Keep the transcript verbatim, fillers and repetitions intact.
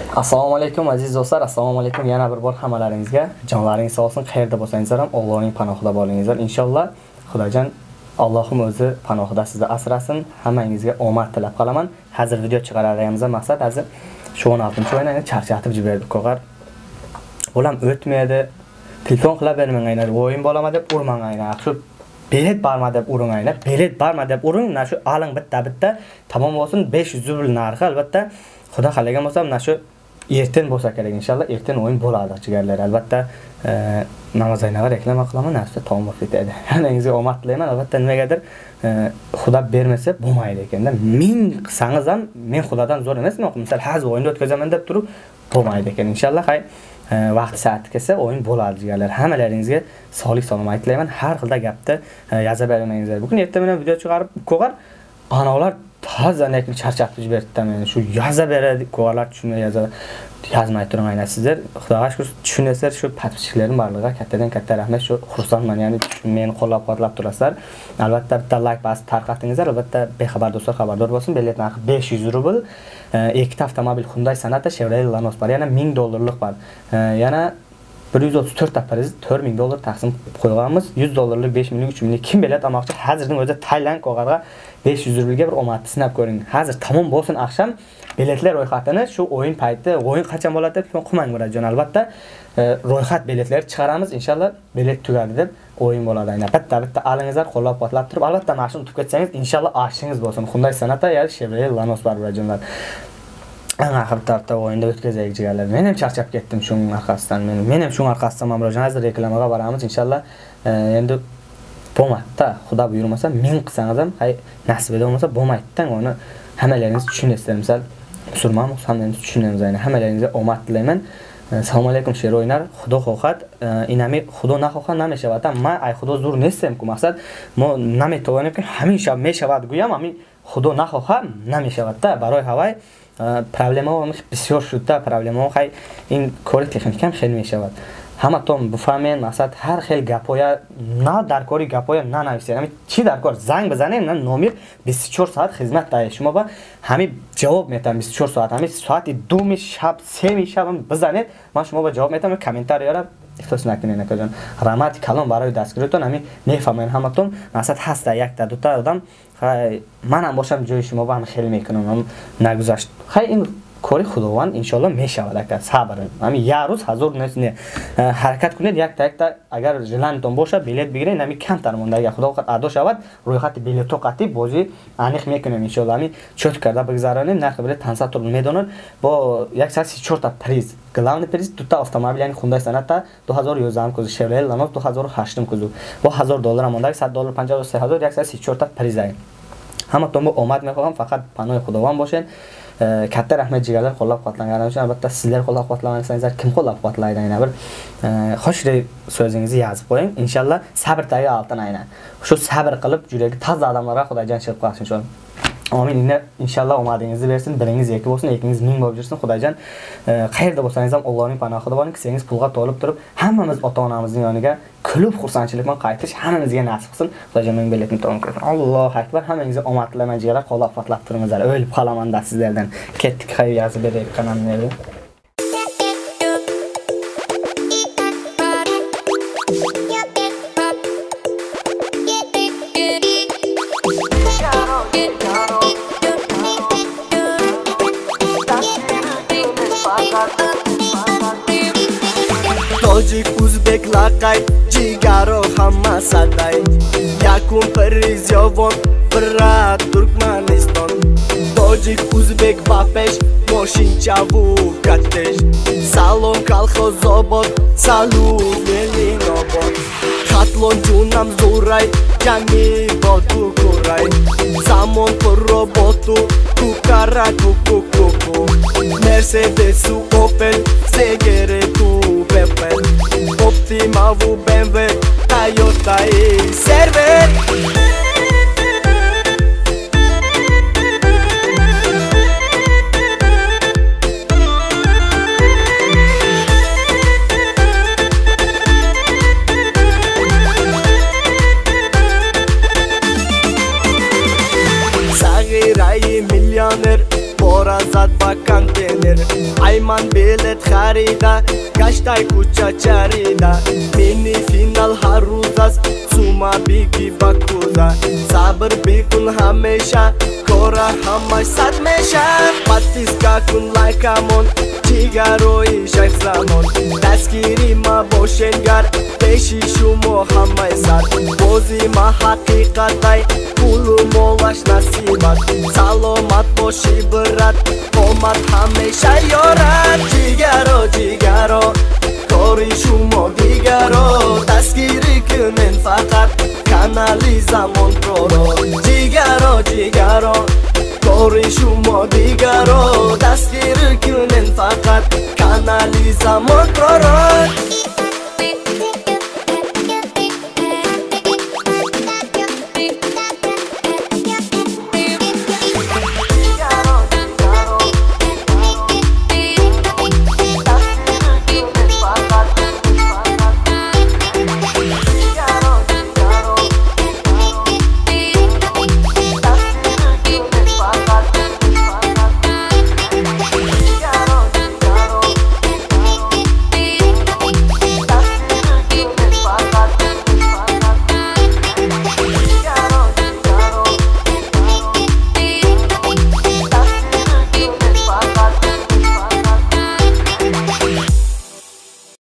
Assalomu alaykum aziz do'stlar, assalomu alaykum yana bir bor hammalaringizga. Jonlaringiz sog' bo'lsin, qayerda bo'lsangizlar ham Allohning panohida bo'lingizlar. Inshaalloh Xudojon Allohim o'zi panohida sizni asrasin. Hammangizga omad tilab qolaman. Hozir video chiqaradiganimiz maqsad hozir shu o'n oltinchi o'yinni charchatib jiberdik qo'gar. Bo'lam o'tmaydi. Telefon qilib bermanglar, o'yin bo'lama deb urmanglar. Shu bilet barma deb uringlar. Bilet barma deb uring, mana shu aling bitta-bitta tamom bo'lsin. besh yuz rubl narxi albatta. Xudo xalagan bo'lsa, mana shu erten bo'lsa kerak inshaalloh. Erten o'yin bo'ladi jigarlar. Albatta namozaynaga reklama qilaman, narsa tomib ketadi. Hammangizga omad tilayman. Albatta nimagadir Xudo bermasa bo'lmaydi ekanda. Ming qilsangiz ham men Xudodan zo'r emasman. Misol hozir o'yinda o'tkazaman deb turib bo'lmaydi ekan. Inshaalloh hay vaqt soati kelsa o'yin bo'ladi jigarlar. Hammalaringizga sog'lik salomat tilayman. Har xilda gapni yozib bermangizlar. Bugun erta bilan video chiqarib qo'yar. Anolar Hazır nekli charchatib jiberdim men. Shu yozib beradi, qo'g'alar tushunmay yozib yozmay turinglar sizlar. Xudoga shukr tushunasizlar, shu podpischiklarim borligiga kattadan katta rahmat. Shu xursandman, ya'ni meni qo'llab-quvvatlab turasizlar. Albatta bitta like bosib tarqatingizlar. Albatta bexabar do'stlar xabardor bo'lsin. Bilet narxi besh yuz rubl. Ikkita avtomobil Hyundai Sonata, Chevrolet Lanos bor. Yana ming dollarlik bor. Yana bir yuz o'ttiz to'rt ta priz to'rt ming dollar taqsim qo'yganmiz. yuz dollarlik besh minglik uch minglik kim bilet olmoqchi? Hozirning o'zida Tayland qo'g'arga besh yuz rublga bir omadni sinab ko'ring. Hozir tamom bo'lsin akşam biletlar ro'yxatini shu o'yin payti, o'yin qachon bo'ladi deb qilmang murajon. Albatta ro'yxat biletlar chiqaramiz. Inshaalloh bilet tugadi deb o'yin bo'ladi. Aynan bitta-bitta alingizlar qo'llab-quvvatlab turib, albatta mashina tutib ketsangiz, inshaalloh oshingiz bo'lsin. Hyundai Sonata yoki Chevrolet Lanos bor murajonlar. Ana hafta o'yinda o'tkazaylik jigarlar. Men ham charchab ketdim shuning orqasidan. Men men ham shuning orqasidan mamrojon hozir reklamaga boramiz inshaalloh. Endi bo'lmaydi. Xudo buyurmasa ming qilsangiz ham, hay nasibida bo'lmasa bo'lmaydi-dan uni hammalaringiz tushunasizlar. Misol musulmon hammangiz tushunamiz ayni. Hammalaringizga omad tilayman. Assalomu alaykum sher o'ynar. Xudo xohat, inami xudo na xohat nameshavad. Ma ay xudo zur nesem ku maqsad mo nametovanim ki hamisha meshavad guyam, ami xudo na xohat nameshavad-da. Baroy havay проблема бисёр шуда, проблема хай ин кори техникам хел мешавад. Ҳаматон буфамен, масад ҳар хел гапоя, на дар кори гапоя на нависед. Ами чи дар кор занг бизанем, на номер بیست و چهار ساعت خدمت дае. Шумо ба ҳами ҷавоб метам بیست و چهار ساعت. Ами соати ду ми шаб, се ми шаб бизанед, ман шумо ба ҷавоб метам. Комментарияра ихтос накунед акаҷон. Раҳмати калон барои дастгиритон. Ами мефаҳмед ҳаматон, масад ҳаста якта дута одам хай манам бошам ҷои шумо ба ҳам хел мекунам. Нагузашт. Хай ин кори худованд иншалло мешавад ака. Сабр. Ами як рӯз ҳазор не ҳаракат кунед, якта якта агар жилантон боша билет бигиред, ами камтар монда. Агар худо вақт адо шавад, рӯйхати билето қатӣ бозӣ аниқ мекунем иншалло. Ами чот карда бигзаронем, нархи билет пансад рубл медонад бо сад и чор та приз. Главный приз дута автомобил, яъни Hyundai Sonata ду ҳазор و یازده кузу, Chevrolet Lanos ду ҳазор و ҳашт кузу. Бо ҳазор доллар монда, сад доллар, панҷоҳ و سه ҳазор, сад и чор та приз ай. Ҳаматон бо омад мехоҳам, фақат паноҳи худованд бошед. Katta rahmat jigarlar qo'llab-quvvatlanganingiz uchun. Albatta sizlar qo'llab-quvvatlaganingizlar kim qo'llab-quvvatlaydi aynan bir xo'shlik so'zingizni yozib qo'ying. Inshaalloh sabr tagi oltin aynan. Shu sabr qilib yuragi toza odamlarga Xudojon chiqib qolsin inshaalloh. Amin. Inshaalloh omadingizni bersin. Biringiz yakka bo'lsin, ikkingiz ming bo'lib yursin. Xudojon qayerda bo'lsangiz ham Allohning panohida bo'ling. Kelsangiz pulga to'lib turib, hammamiz ota-onamizning yoniga kulib xursandchilik bilan qaytish hammamizga nasib qilsin. Xudojon men biletni tomon ko'rsin. Allohu akbar. Hammangizga omad tilayman jigarlar. Qo'llab-quvvatlab turingizlar. O'lib qolaman da sizlardan. Ketdik, xayr yozib beraylik kanalni. Tojik, Uzbek, laqay, jigaro hamma saday. Yakun priz yovon, birat Turkmaniston. Tojik, Uzbek, Bapesh, moshinchavu katesh. Salom kolxozobod, salom Melinobod. Xatlon junam zo'ray, jangi botu ko'ray. Zamon robotu, kukara kuku kuku. Mercedes, Opel, Segere tu Pepel. Optima V B M W, Toyota e Server. Sag'irai millioner, borazat vakante. ملیونر ای من بیلت خریده گشتای کوچه چریده مینی فینال هر روز است سوما بیگی بکوزه صبر بیکن همیشه کاره همش صد میشه پاتیسکا کن لایکمون جیگروی شیخ زمان دستگیری ما باشنگر پیشی شما همه سر بازی ما حقیقتای پولو مولاش نصیبت سلامت باشی برد قومت همیشه یارد جیگرو جیگرو کاری شما دیگرو دستگیری کنین فقط کانالی زمان پرو جیگرو جیگرو کاری شما دیگرو دستگیری کنین فقط کانالی زمان